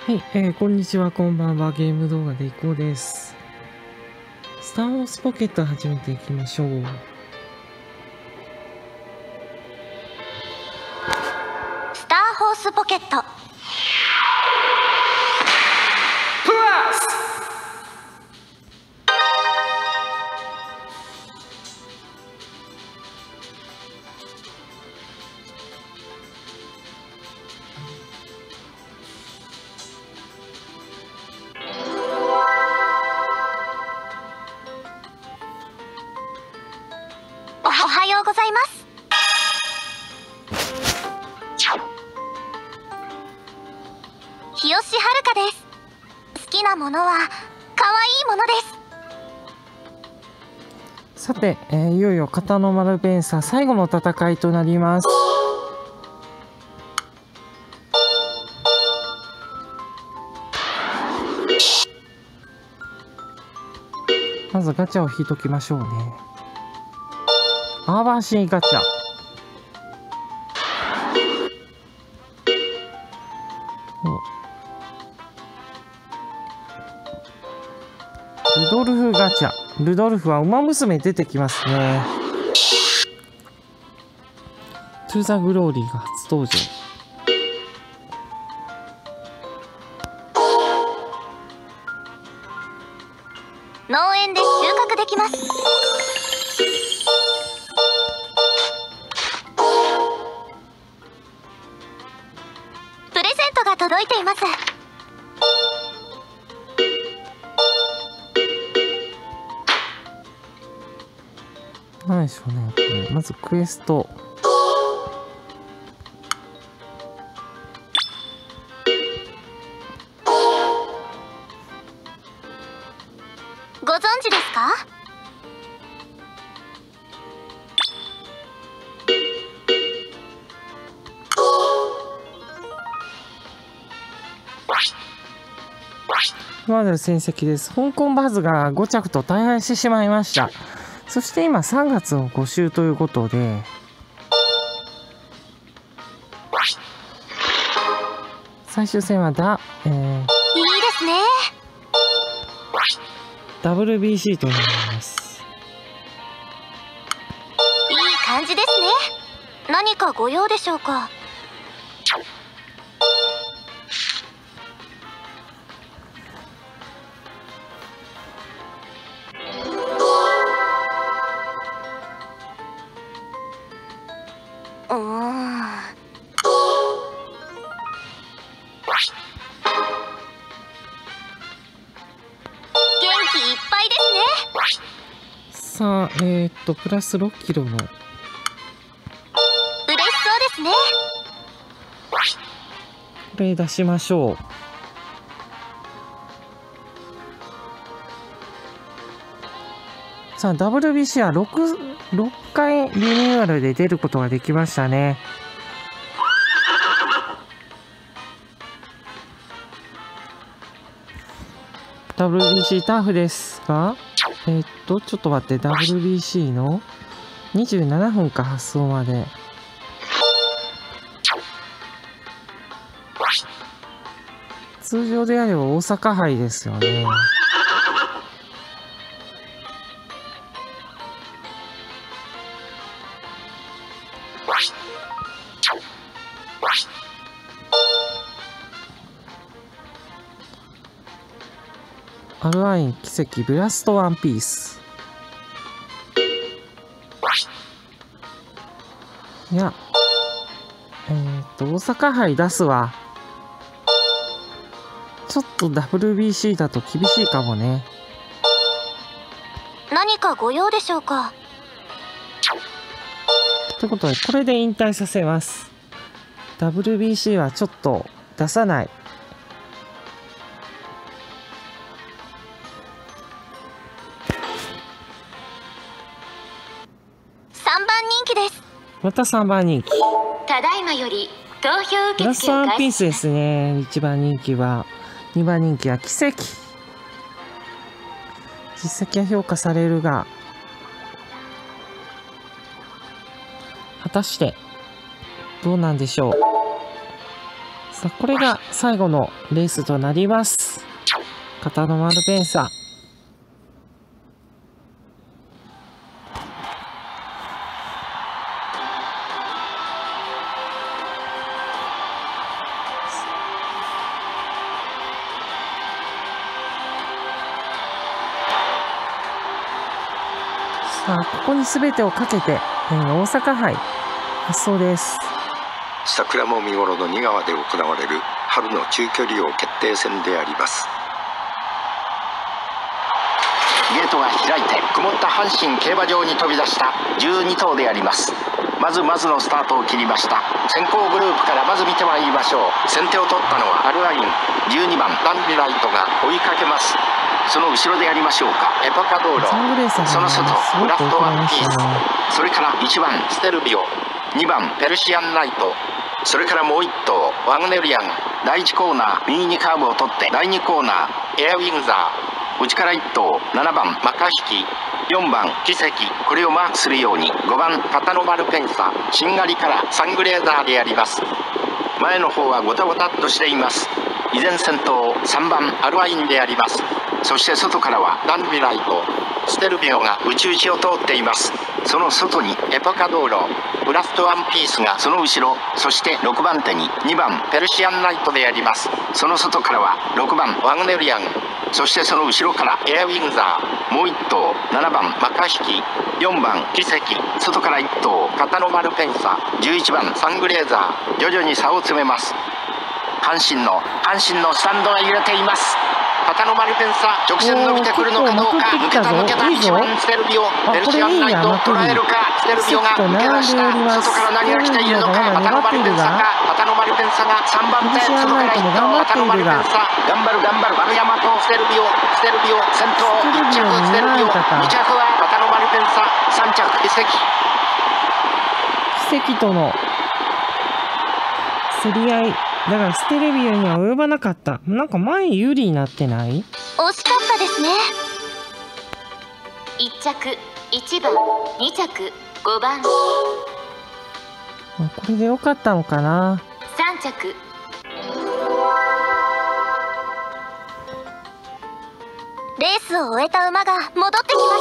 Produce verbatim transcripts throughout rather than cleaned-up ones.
はい、えー、こんにちは、こんばんは。ゲーム動画でいこうです。スター・ウォーズ・ポケット始めていきましょう。 スター・ホース・ポケットプラス。おはようございます。日吉遥です。好きなものは可愛いものです。 さて、えー、いよいよ型の丸ベンサー最後の戦いとなります。まずガチャを引いときましょうね。アーバンシーガチャ。ルドルフガチャ。ルドルフは馬娘出てきますね。トゥーザグローリーが初登場。 農園で収穫できます。プレゼントが届いています。 何でしょうね、これまずクエスト。 ご存知ですか？ 今までの戦績です。香港バズがご着と大敗してしまいました。そして今さんがつのご週ということで、最終戦はだ、えー、 いいですね。 ダブルビーシー となります。 いい感じですね。何かご用でしょうか？うーん。元気いっぱいですね。 さあ、えー、っとプラスろっキロの嬉しそうですね。 これ出しましょう。さあ ダブリュービーシー は 6, 6回リニューアルで出ることができましたね。ダブリュービーシー ターフですが、えー、っとちょっと待って、 ダブリュービーシー のにじゅうななふんか発送まで。通常であれば大阪杯ですよね。アルアイン奇跡ブラストワンピース。いや、えー、っと大阪杯出すわ。ちょっと ダブリュービーシー だと厳しいかもね。 何かご用でしょうか？ ということでこれで引退させます。 ダブリュービーシー はちょっと出さない。 さんばん人気です。 またさんばん人気。 ただいまより投票受ラスト付をワンピースで開始します。 すね。いちばん人気は。にばん人気は奇跡。実績は評価されるが、果たしてどうなんでしょう。 さあこれが最後のレースとなります。片のマルペンサ。さあここに全てをかけて、えー、大阪杯発走です。 桜も見頃の仁川で行われる春の中距離王決定戦であります。ゲートが開いて曇った阪神競馬場に飛び出したじゅうに頭であります。まずまずのスタートを切りました。先行グループからまず見てまいりましょう。先手を取ったのはアルアイン、じゅうにばんランビライトが追いかけます。その後ろでやりましょうか。エポカ道路、その外ブラフトワンピース、それからいちばんステルビオ、にばんペルシアンナイト、それからもういっ頭ワグネリアン。だいいちコーナー右にカーブを取ってだいにコーナーエアウィンザー、内からいっ頭ななばんマカヒキ、よんばん奇跡、これをマークするようにごばんパタノマルペンサ、しんがりからサングレーザーであります。前の方はゴタゴタっとしています。依然先頭さんばんアルアインであります。そして外からはランビライト、ステルビオが内々を通っています。その外にエポカ道路、ブラフトワンピースがその後ろ、そしてろくばん手ににばんペルシアンナイトであります。その外からはろくばんワグネリアン、そしてその後ろからエアウィンザー、もういっ頭ななばんマカヒキ、よんばん奇跡、外からいっ頭カタノマルペンサ、じゅういちばんサングレーザー、徐々に差を詰めます。阪神の阪神のスタンドが揺れています。パタノマルペンサ直線伸びてくるのかどうか。抜けた抜けた。いちばんステルビオ、ペルシアンナイトを捉えるか。ステルビオが抜け出した。外から何が来ているのか。パタノマルペンサか。パタノマルペンサがさんばん手、外からいっ頭パタノマルペンサ、頑張る頑張る丸山とステルビオ、ステルビオ先頭、いっ着ステルビオ、に着はパタノマルペンサ、さん着奇跡。 奇跡との競り合いだからステレビオには及ばなかった。なんか前有利になってない？ 惜しかったですね。いっ着いちばん、に着ごばん、これでよかったのかな。 さん着レースを終えた馬が戻ってきま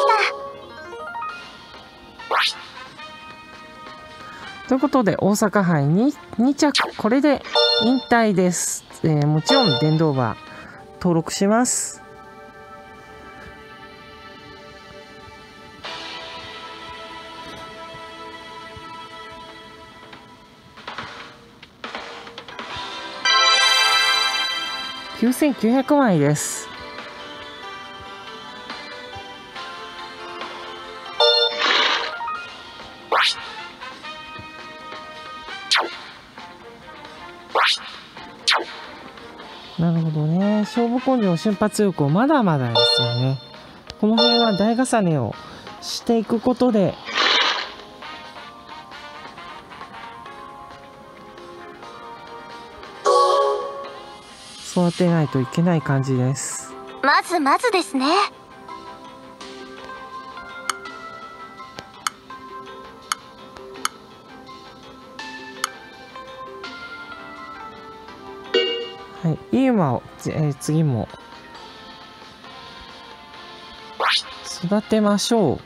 した。 ということで大阪杯 に, に着、これで引退です。えー、もちろん電動馬登録します。きゅうせんきゅうひゃくまいです。なるほどね。勝負根性、瞬発力まだまだですよね。この辺は台重ねをしていくことで育てないといけない感じです。 まずまずですね。 はい、いい馬を、えー、次も育てましょう。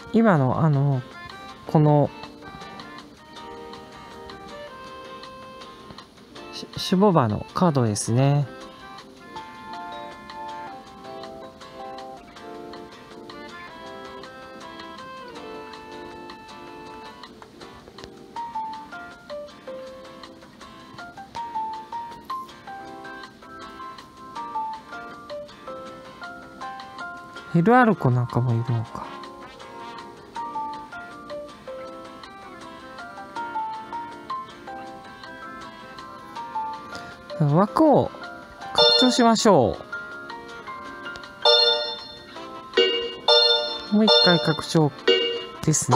今のあのこのシュボバのカードですね。ヘルアルコなんかもいるのか。枠を拡張しましょう。もう一回拡張ですね。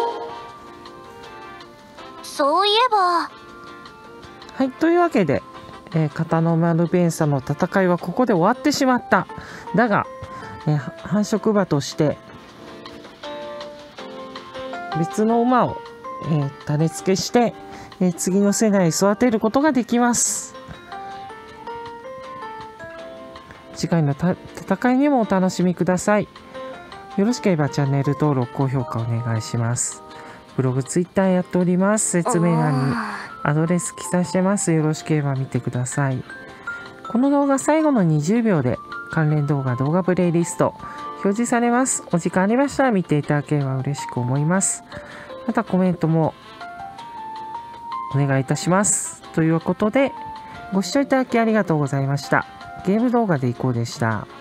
そういえば。 はい、というわけで、えー、カノマルベンサの戦いはここで終わってしまった。だが、えー、繁殖馬として別の馬を、えー、種付けして、えー、次の世代に育てることができます。次回のた戦いにもお楽しみください。よろしければチャンネル登録、高評価お願いします。ブログ、ツイッターやっております。説明欄にアドレス記載してます。よろしければ見てください。この動画最後のにじゅうびょうで関連動画、動画プレイリスト表示されます。お時間ありましたら見ていただければ嬉しく思います。またコメントもお願いいたします。ということで、ご視聴いただきありがとうございました。ゲーム動画でいこうでした。